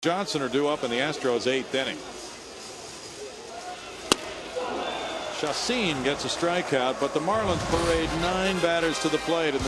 Johnson are due up in the Astros' 8th inning. Chacin gets a strikeout, but the Marlins parade 9 batters to the plate.